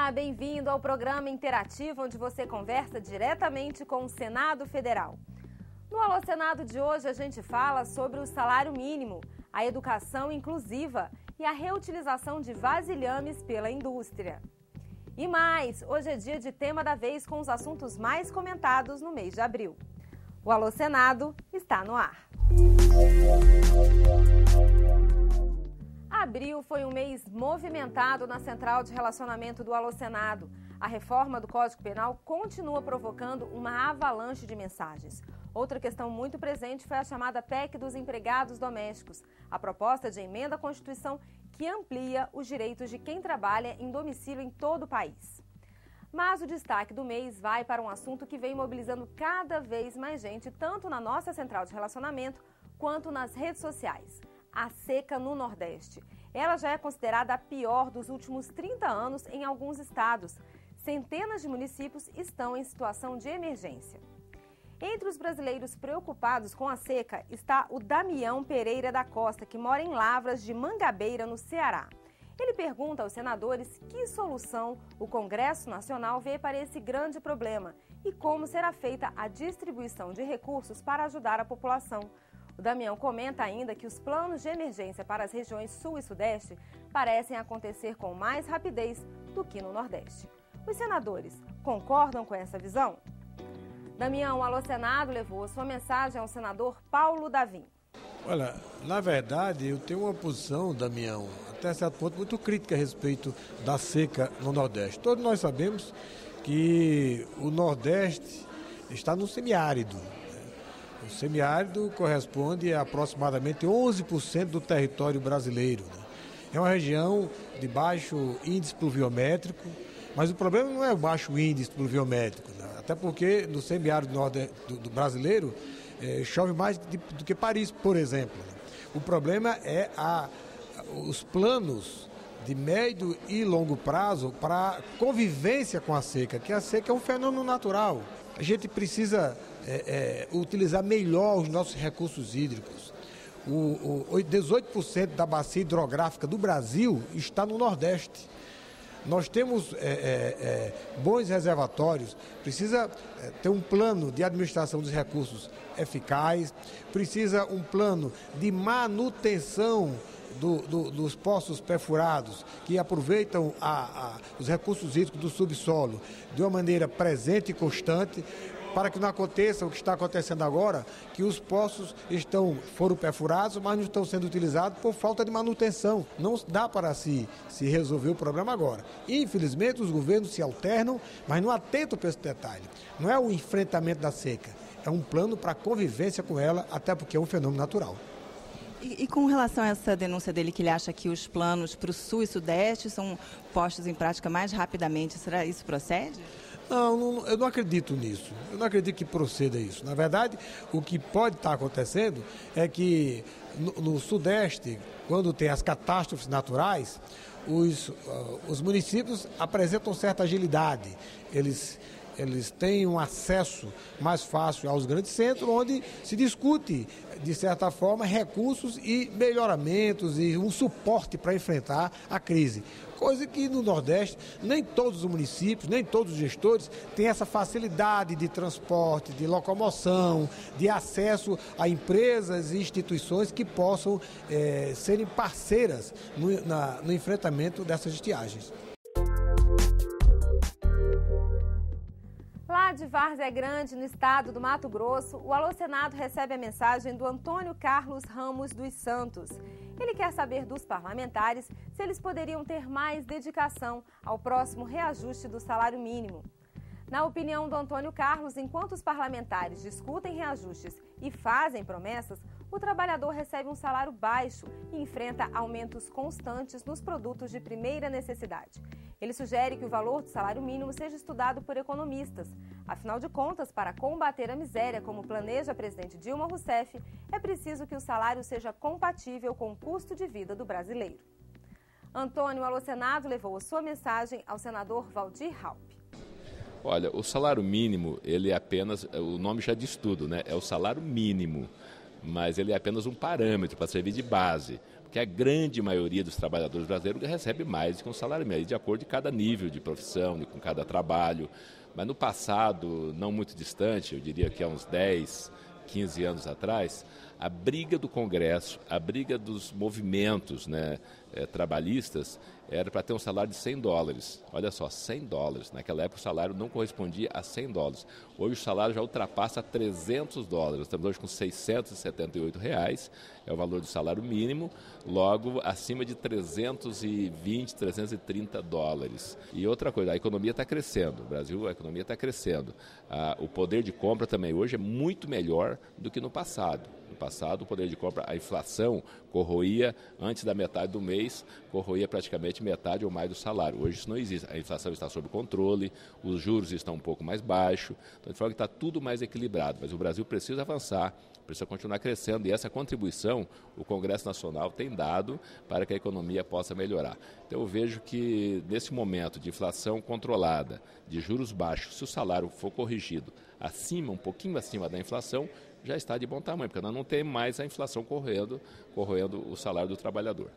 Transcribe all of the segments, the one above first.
Olá, bem-vindo ao programa interativo onde você conversa diretamente com o Senado Federal. No Alô Senado de hoje a gente fala sobre o salário mínimo, a educação inclusiva e a reutilização de vasilhames pela indústria. E mais, hoje é dia de tema da vez com os assuntos mais comentados no mês de abril. O Alô Senado está no ar. Abril foi um mês movimentado na Central de Relacionamento do Alô Senado. A reforma do Código Penal continua provocando uma avalanche de mensagens. Outra questão muito presente foi a chamada PEC dos empregados domésticos, a proposta de emenda à Constituição que amplia os direitos de quem trabalha em domicílio em todo o país. Mas o destaque do mês vai para um assunto que vem mobilizando cada vez mais gente, tanto na nossa Central de Relacionamento quanto nas redes sociais. A seca no Nordeste. Ela já é considerada a pior dos últimos 30 anos em alguns estados. Centenas de municípios estão em situação de emergência. Entre os brasileiros preocupados com a seca está o Damião Pereira da Costa, que mora em Lavras de Mangabeira, no Ceará. Ele pergunta aos senadores que solução o Congresso Nacional vê para esse grande problema e como será feita a distribuição de recursos para ajudar a população. O Damião comenta ainda que os planos de emergência para as regiões Sul e Sudeste parecem acontecer com mais rapidez do que no Nordeste. Os senadores concordam com essa visão? Damião, o Alô Senado levou a sua mensagem ao senador Paulo Davim. Olha, na verdade, eu tenho uma posição, Damião, até certo ponto, muito crítica a respeito da seca no Nordeste. Todos nós sabemos que o Nordeste está no semiárido. O semiárido corresponde a aproximadamente 11% do território brasileiro. É uma região de baixo índice pluviométrico, mas o problema não é o baixo índice pluviométrico, até porque no semiárido do brasileiro chove mais do que Paris, por exemplo. O problema é os planos de médio e longo prazo para a convivência com a seca, que a seca é um fenômeno natural. A gente precisa utilizar melhor os nossos recursos hídricos. 18% da bacia hidrográfica do Brasil está no Nordeste. Nós temos bons reservatórios, precisa ter um plano de administração dos recursos eficaz, precisa um plano de manutenção dos poços perfurados, que aproveitam os recursos hídricos do subsolo de uma maneira presente e constante, para que não aconteça o que está acontecendo agora, que os poços foram perfurados, mas não estão sendo utilizados por falta de manutenção. Não dá para se resolver o problema agora. Infelizmente, os governos se alternam, mas não atentam para esse detalhe. Não é o enfrentamento da seca, é um plano para a convivência com ela, até porque é um fenômeno natural. E com relação a essa denúncia dele, que ele acha que os planos para o Sul e Sudeste são postos em prática mais rapidamente, será isso procede? Não, eu não acredito nisso. Eu não acredito que proceda isso. Na verdade, o que pode estar acontecendo é que no Sudeste, quando tem as catástrofes naturais, os municípios apresentam certa agilidade. Eles têm um acesso mais fácil aos grandes centros, onde se discute, de certa forma, recursos e melhoramentos e um suporte para enfrentar a crise. Coisa que no Nordeste, nem todos os municípios, nem todos os gestores têm essa facilidade de transporte, de locomoção, de acesso a empresas e instituições que possam serem parceiras no enfrentamento dessas estiagens. Lá de Várzea Grande, no estado do Mato Grosso, o Alô Senado recebe a mensagem do Antônio Carlos Ramos dos Santos. Ele quer saber dos parlamentares se eles poderiam ter mais dedicação ao próximo reajuste do salário mínimo. Na opinião do Antônio Carlos, enquanto os parlamentares discutem reajustes e fazem promessas, o trabalhador recebe um salário baixo e enfrenta aumentos constantes nos produtos de primeira necessidade. Ele sugere que o valor do salário mínimo seja estudado por economistas. Afinal de contas, para combater a miséria, como planeja a presidente Dilma Rousseff, é preciso que o salário seja compatível com o custo de vida do brasileiro. Antônio, o Alô Senado levou a sua mensagem ao senador Valdir Raupp. Olha, o salário mínimo, ele é apenas, o nome já diz tudo, né? É o salário mínimo, mas ele é apenas um parâmetro para servir de base. Porque a grande maioria dos trabalhadores brasileiros recebe mais do que um salário mínimo, de acordo com cada nível de profissão, com cada trabalho. Mas no passado, não muito distante, eu diria que há uns 10, 15 anos atrás, a briga do Congresso, a briga dos movimentos, né, trabalhistas, era para ter um salário de $100. Olha só, $100. Naquela época o salário não correspondia a $100. Hoje o salário já ultrapassa $300. Estamos hoje com R$678, é o valor do salário mínimo, logo acima de $320, $330. E outra coisa, a economia está crescendo, no Brasil a economia está crescendo. O poder de compra também hoje é muito melhor do que no passado. No passado, o poder de compra, a inflação corroía, antes da metade do mês, corroía praticamente metade ou mais do salário. Hoje isso não existe. A inflação está sob controle, os juros estão um pouco mais baixos, então de forma que está tudo mais equilibrado. Mas o Brasil precisa avançar, precisa continuar crescendo, e essa contribuição o Congresso Nacional tem dado para que a economia possa melhorar. Então eu vejo que nesse momento de inflação controlada, de juros baixos, se o salário for corrigido acima, um pouquinho acima da inflação, já está de bom tamanho, porque nós não temos mais a inflação corroendo o salário do trabalhador.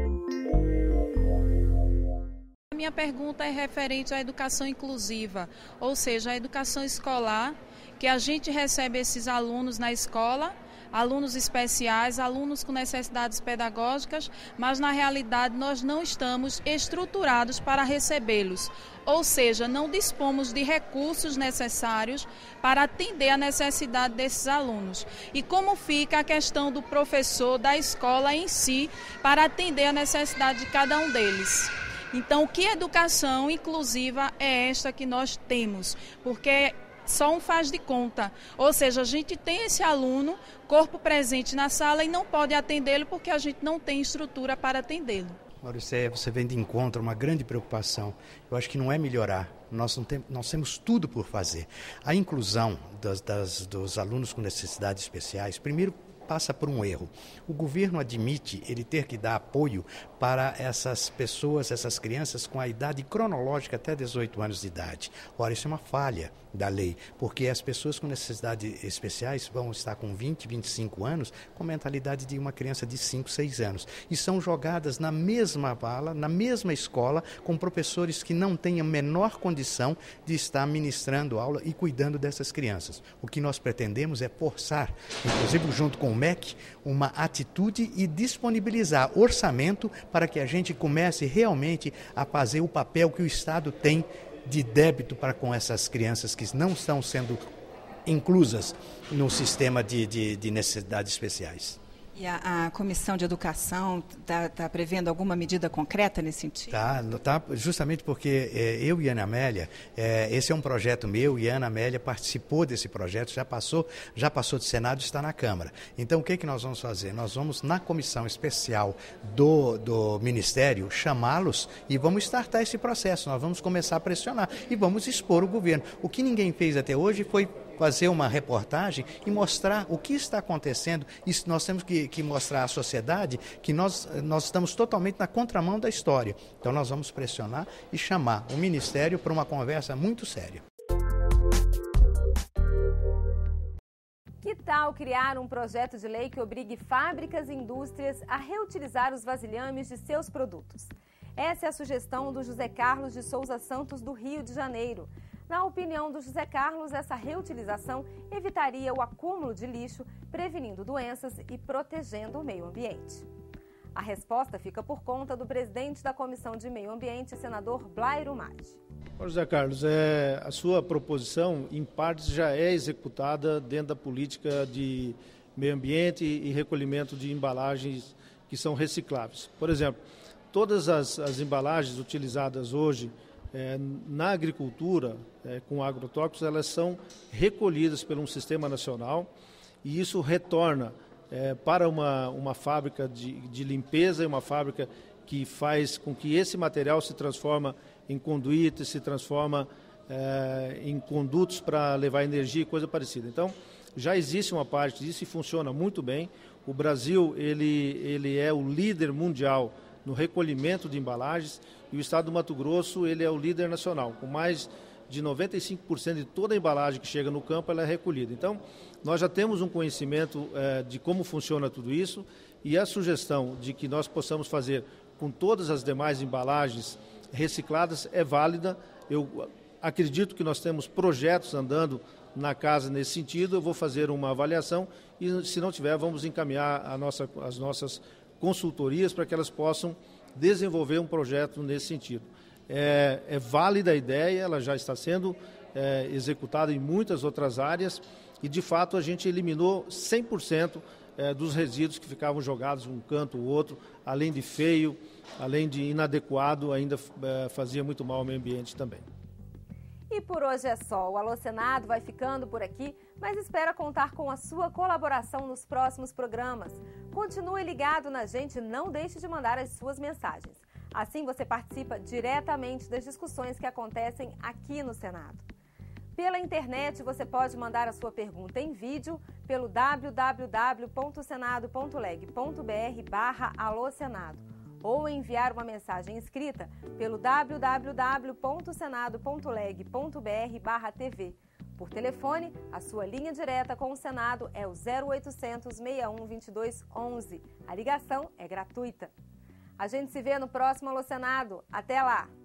A minha pergunta é referente à educação inclusiva, ou seja, a educação escolar, que a gente recebe esses alunos na escola, alunos especiais, alunos com necessidades pedagógicas, mas na realidade nós não estamos estruturados para recebê-los. Ou seja, não dispomos de recursos necessários para atender a necessidade desses alunos. E como fica a questão do professor, da escola em si, para atender a necessidade de cada um deles? Então, que educação inclusiva é esta que nós temos? Porque só um faz de conta. Ou seja, a gente tem esse aluno, corpo presente na sala, e não pode atendê-lo porque a gente não tem estrutura para atendê-lo. Mauricéia, você vem de encontro a uma grande preocupação. Eu acho que não é melhorar. Nós temos tudo por fazer. A inclusão dos alunos com necessidades especiais, primeiro, passa por um erro. O governo admite ele ter que dar apoio para essas pessoas, essas crianças com a idade cronológica até 18 anos de idade. Ora, isso é uma falha da lei, porque as pessoas com necessidades especiais vão estar com 20, 25 anos com a mentalidade de uma criança de 5, 6 anos e são jogadas na mesma vala, na mesma escola, com professores que não têm a menor condição de estar ministrando aula e cuidando dessas crianças. O que nós pretendemos é forçar, inclusive junto com o MEC, uma atitude e disponibilizar orçamento para que a gente comece realmente a fazer o papel que o Estado tem de débito para com essas crianças que não estão sendo inclusas no sistema de necessidades especiais. E a Comissão de Educação está prevendo alguma medida concreta nesse sentido? Tá, justamente porque eu e a Ana Amélia, esse é um projeto meu e a Ana Amélia participou desse projeto, já passou do Senado e está na Câmara. Então o que nós vamos fazer? Nós vamos na comissão especial do Ministério chamá-los e vamos startar esse processo, nós vamos começar a pressionar e vamos expor o governo. O que ninguém fez até hoje foi fazer uma reportagem e mostrar o que está acontecendo. Isso nós temos que mostrar à sociedade que nós estamos totalmente na contramão da história. Então nós vamos pressionar e chamar o Ministério para uma conversa muito séria. Que tal criar um projeto de lei que obrigue fábricas e indústrias a reutilizar os vasilhames de seus produtos? Essa é a sugestão do José Carlos de Souza Santos, do Rio de Janeiro. Na opinião do José Carlos, essa reutilização evitaria o acúmulo de lixo, prevenindo doenças e protegendo o meio ambiente. A resposta fica por conta do presidente da Comissão de Meio Ambiente, senador Blairo Maggi. José Carlos, a sua proposição, em partes, já é executada dentro da política de meio ambiente e recolhimento de embalagens que são recicláveis. Por exemplo, todas as embalagens utilizadas hoje na agricultura, com agrotóxicos, elas são recolhidas por um sistema nacional e isso retorna para uma fábrica de limpeza, uma fábrica que faz com que esse material se transforma em conduíte, se transforma em condutos para levar energia e coisa parecida. Então, já existe uma parte disso e funciona muito bem. O Brasil ele é o líder mundial no recolhimento de embalagens e o estado do Mato Grosso ele é o líder nacional, com mais de 95% de toda a embalagem que chega no campo ela é recolhida. Então, nós já temos um conhecimento de como funciona tudo isso, e a sugestão de que nós possamos fazer com todas as demais embalagens recicladas é válida. Eu acredito que nós temos projetos andando na casa nesse sentido. Eu vou fazer uma avaliação e, se não tiver, vamos encaminhar as nossas consultorias para que elas possam desenvolver um projeto nesse sentido. É válida a ideia, ela já está sendo executada em muitas outras áreas e, de fato, a gente eliminou 100% dos resíduos que ficavam jogados um canto ou outro, além de feio, além de inadequado, ainda fazia muito mal ao meio ambiente também. E por hoje é só. O Alô Senado vai ficando por aqui, mas espera contar com a sua colaboração nos próximos programas. Continue ligado na gente e não deixe de mandar as suas mensagens. Assim você participa diretamente das discussões que acontecem aqui no Senado. Pela internet você pode mandar a sua pergunta em vídeo pelo www.senado.leg.br/alôsenado ou enviar uma mensagem escrita pelo www.senado.leg.br/TV. Por telefone, a sua linha direta com o Senado é o 0800 61 22 11. A ligação é gratuita. A gente se vê no próximo Alô Senado. Até lá!